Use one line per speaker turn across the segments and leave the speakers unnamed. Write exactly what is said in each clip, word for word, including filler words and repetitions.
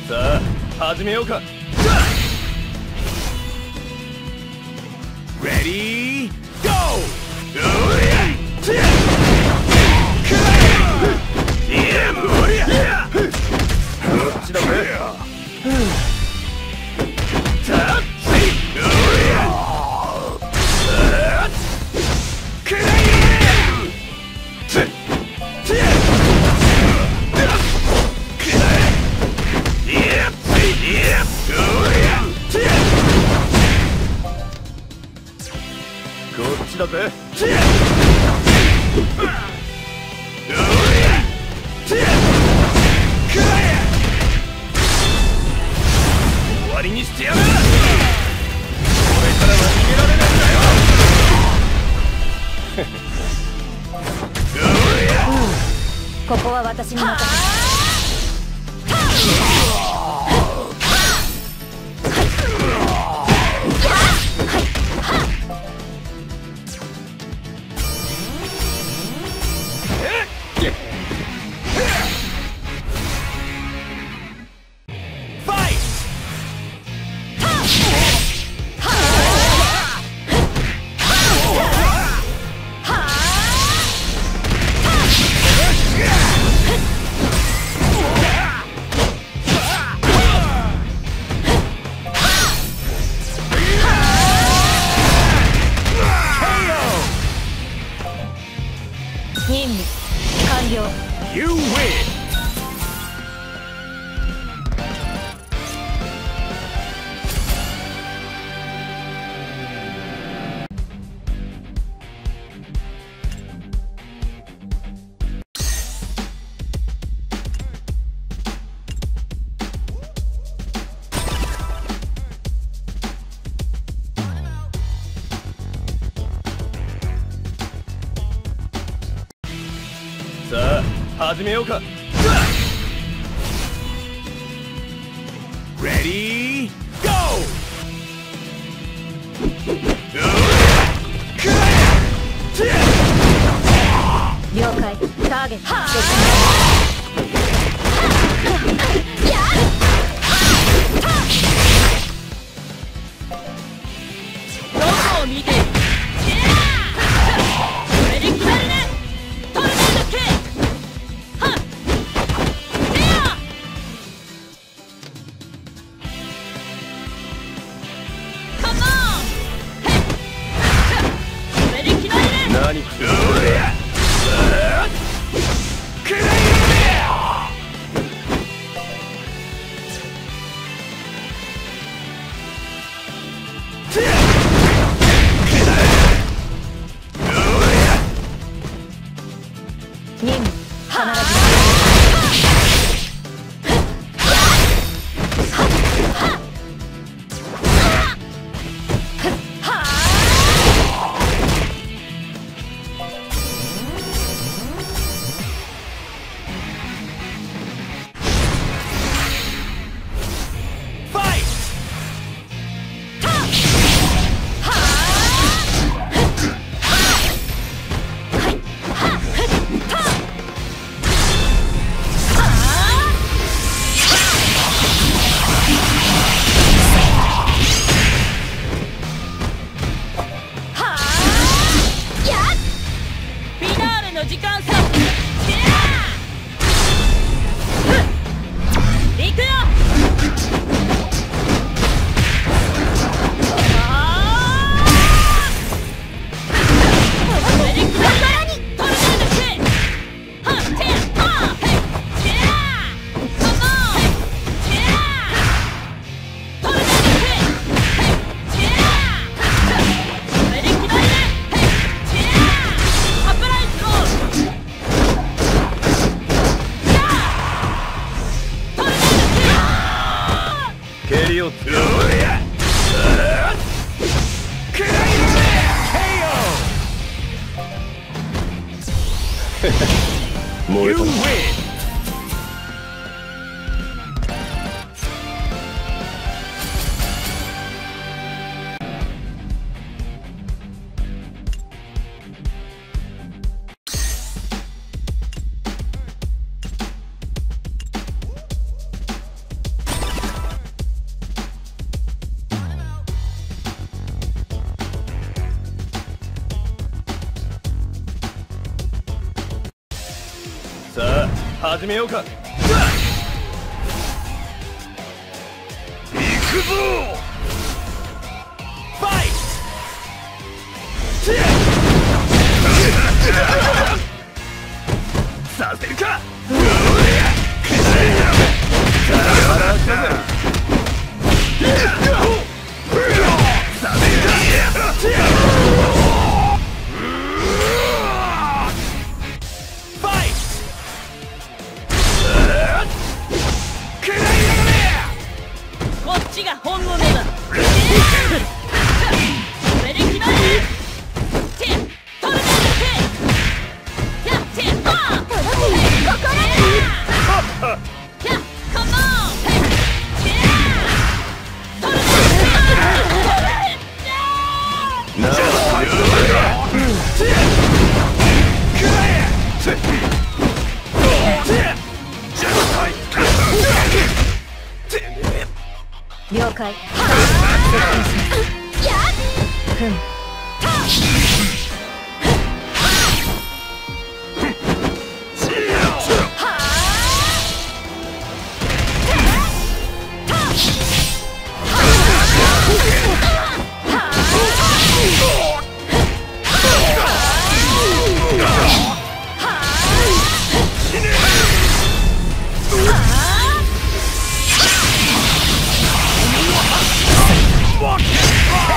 さあ始めようか。レディーゴー。こっちだぜ。こっちだぜ。終わりにしてやる。これからは逃げられないんだよ。
ここは私に任せて。任務完了。
You win! さあ始めようか。レディーゴ
了解。ターゲット。どこを見ている。これで決まるね。トルネード系。はっ。レア。カモン。へっ。これで決まるね。
何
任務必ず。時間差。行くよ。
蹴りをつけろ。燃えた。 始めようか。行くぞ。ファイトさせるか。
こっちが本物だ。これで決まり。チェトルネード系。やっチェハー。ここだ。やっカモン。チェトルネード。
なあ、
了解。やっふん。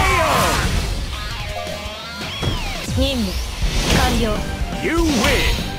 任務完了。
You win!